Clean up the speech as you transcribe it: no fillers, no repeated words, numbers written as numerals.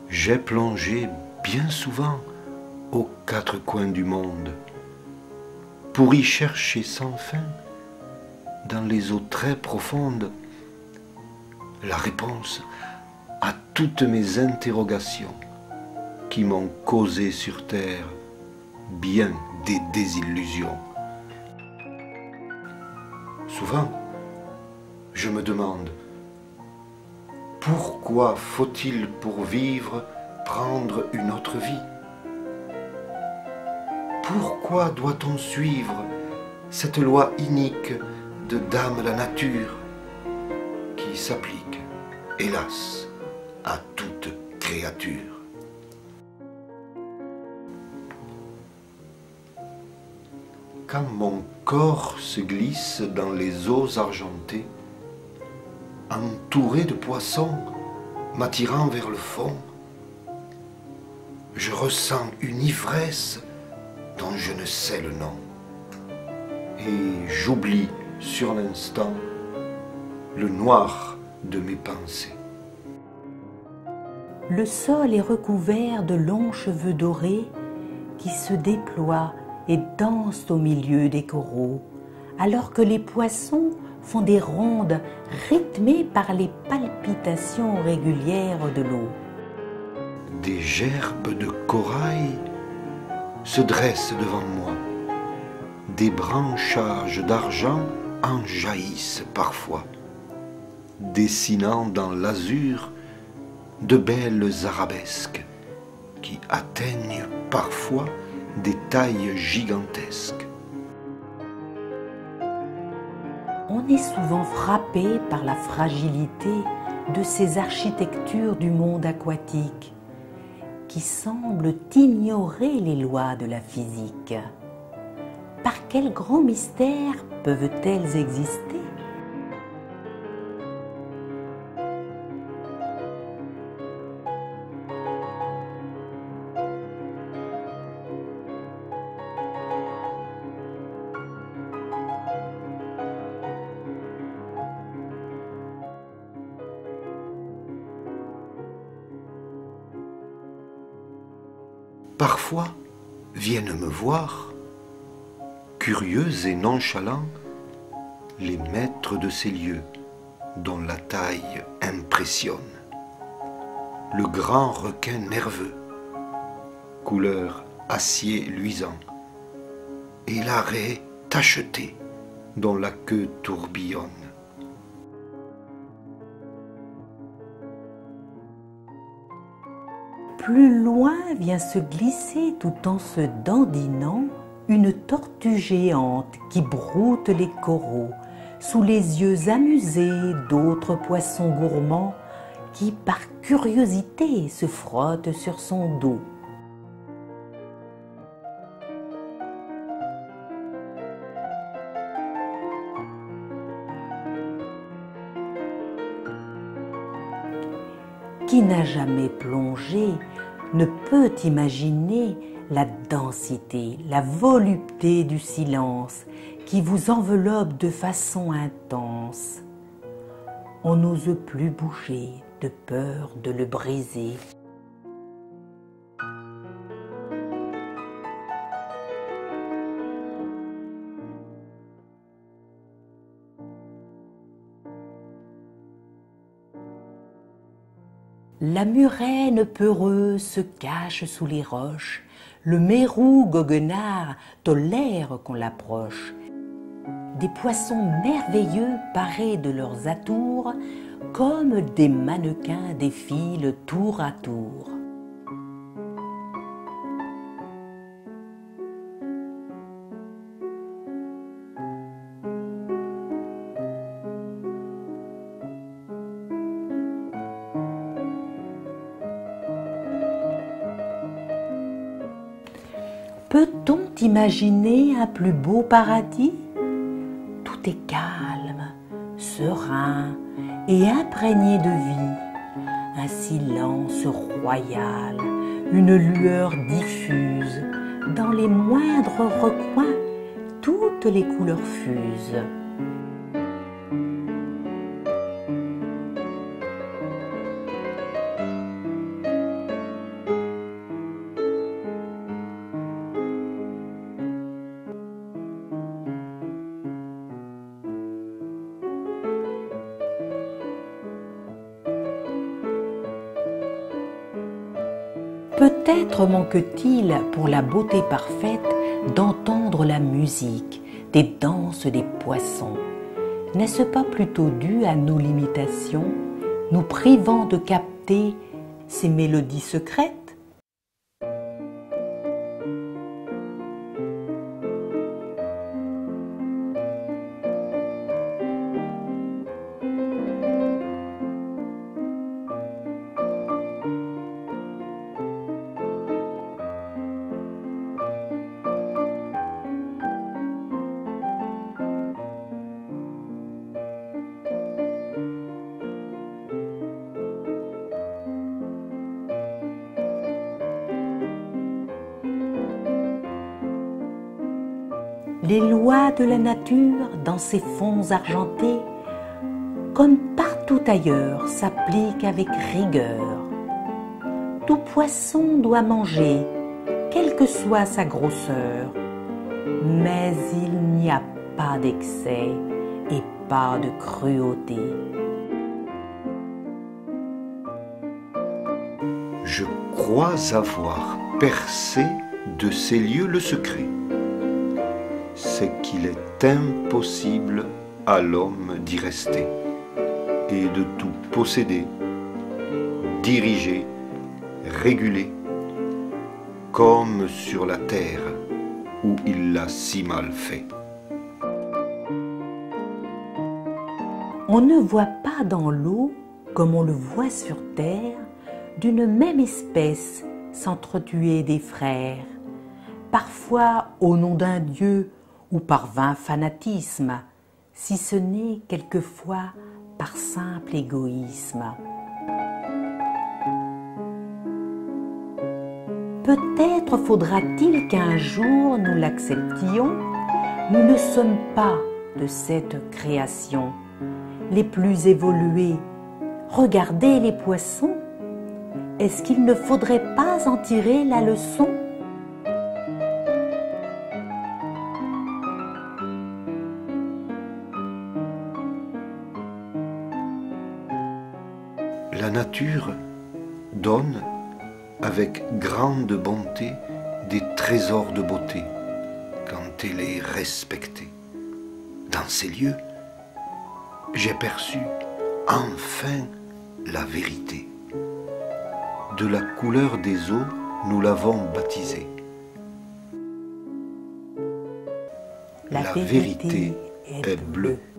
J'ai plongé bien souvent aux quatre coins du monde pour y chercher sans fin, dans les eaux très profondes, la réponse à toutes mes interrogations qui m'ont causé sur terre bien des désillusions. Souvent, je me demande, pourquoi faut-il pour vivre prendre une autre vie? Pourquoi doit-on suivre cette loi inique de Dame la nature qui s'applique, hélas, à toute créature? Quand mon corps se glisse dans les eaux argentées, entouré de poissons m'attirant vers le fond, je ressens une ivresse dont je ne sais le nom. Et j'oublie sur l'instant le noir de mes pensées. Le sol est recouvert de longs cheveux dorés qui se déploient et dansent au milieu des coraux, alors que les poissons font des rondes rythmées par les palpitations régulières de l'eau. Des gerbes de corail se dressent devant moi. Des branchages d'argent en jaillissent parfois, dessinant dans l'azur de belles arabesques qui atteignent parfois des tailles gigantesques. On est souvent frappé par la fragilité de ces architectures du monde aquatique qui semblent ignorer les lois de la physique. Par quel grand mystère peuvent-elles exister? Parfois viennent me voir, curieux et nonchalants, les maîtres de ces lieux dont la taille impressionne. Le grand requin nerveux, couleur acier luisant, et la raie tachetée dont la queue tourbillonne. Plus loin vient se glisser tout en se dandinant une tortue géante qui broute les coraux sous les yeux amusés d'autres poissons gourmands qui par curiosité se frottent sur son dos. Qui n'a jamais plongé ne peut imaginer la densité, la volupté du silence qui vous enveloppe de façon intense. On n'ose plus bouger de peur de le briser. La murène peureuse se cache sous les roches, le mérou goguenard tolère qu'on l'approche. Des poissons merveilleux parés de leurs atours, comme des mannequins défilent tour à tour. Peut-on imaginer un plus beau paradis? Tout est calme, serein et imprégné de vie. Un silence royal, une lueur diffuse. Dans les moindres recoins, toutes les couleurs fusent. Peut-être manque-t-il pour la beauté parfaite d'entendre la musique, des danses des poissons. N'est-ce pas plutôt dû à nos limitations, nous privant de capter ces mélodies secrètes? Les lois de la nature, dans ses fonds argentés, comme partout ailleurs, s'appliquent avec rigueur. Tout poisson doit manger, quelle que soit sa grosseur, mais il n'y a pas d'excès et pas de cruauté. Je crois avoir percé de ces lieux le secret. C'est qu'il est impossible à l'homme d'y rester et de tout posséder, diriger, réguler, comme sur la terre où il l'a si mal fait. On ne voit pas dans l'eau, comme on le voit sur terre, d'une même espèce s'entretuer des frères, parfois au nom d'un dieu ou par vain fanatisme, si ce n'est quelquefois par simple égoïsme. Peut-être faudra-t-il qu'un jour nous l'acceptions, nous ne sommes pas de cette création les plus évolués. Regardez les poissons, est-ce qu'il ne faudrait pas en tirer la leçon? La nature donne avec grande bonté des trésors de beauté quand elle est respectée. Dans ces lieux, j'ai perçu enfin la vérité. De la couleur des eaux, nous l'avons baptisée. La vérité est bleue.